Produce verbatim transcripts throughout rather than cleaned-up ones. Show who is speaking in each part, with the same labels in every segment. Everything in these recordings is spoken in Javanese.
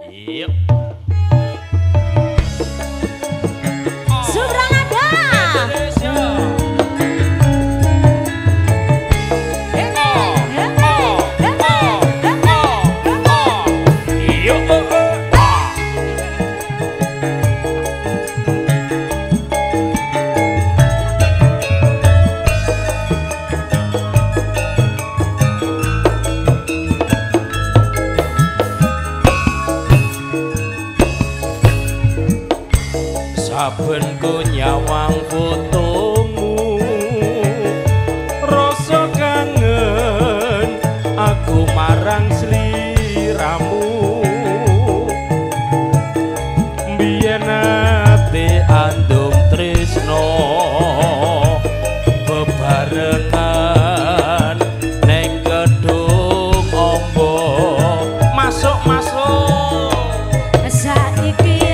Speaker 1: Yuk.
Speaker 2: Subrangada.
Speaker 1: Indonesia. Saben ku nyawang fotomu rasa kangen aku marang sliramu biyen ate andum tresno bebarengan neng gedung ombo masuk masuk
Speaker 2: Saiki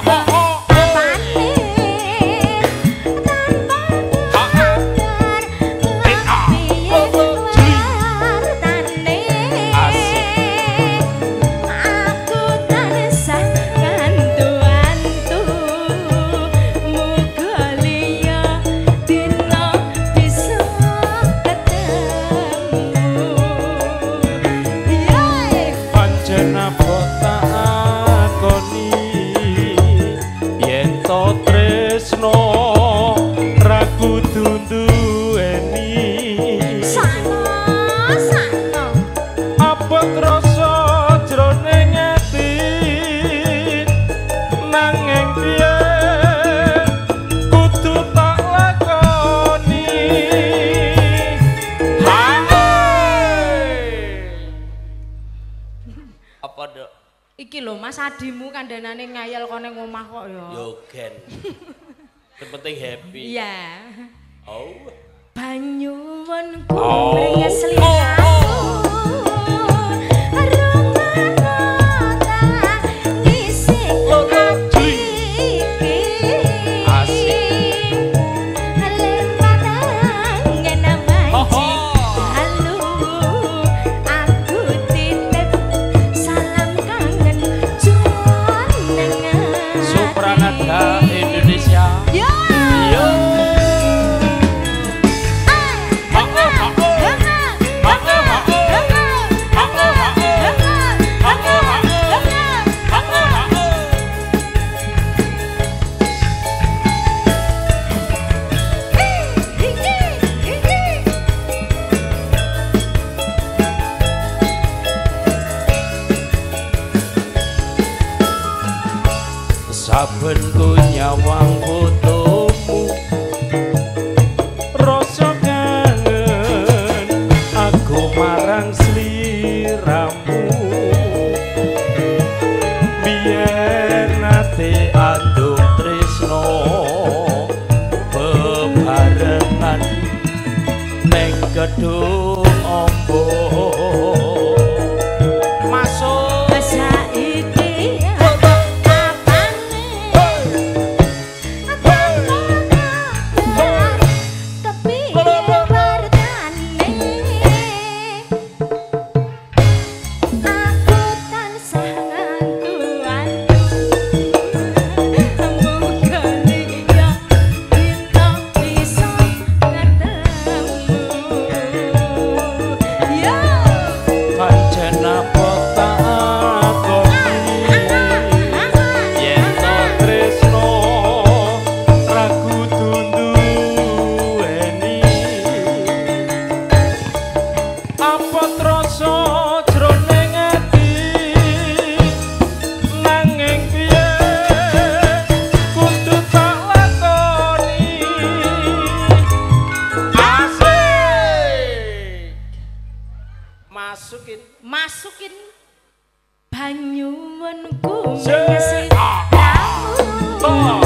Speaker 2: iki lho Mas adimu kandhanane ngayal kene ngomah kok ya.
Speaker 1: Yo gen. Yang penting happy.
Speaker 2: Iya.
Speaker 1: Oh.
Speaker 2: Banyuwanku
Speaker 1: Oh.
Speaker 2: mringes liraku.
Speaker 1: Indonesia.
Speaker 2: Yo.
Speaker 1: Yo. Saben ku nyawang fotomu rasa kangen aku marang sliramu biyen nate andum tresno bebarengan neng gedung ombo masuk masukin
Speaker 2: masukin banyuwanku mringes
Speaker 1: oh.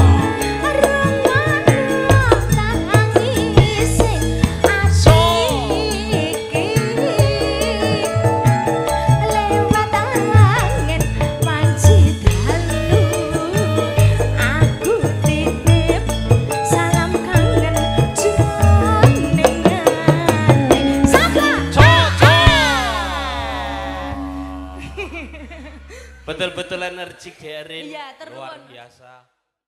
Speaker 1: Betul-betul energik Derin.
Speaker 2: Iya, terus.
Speaker 1: Luar biasa.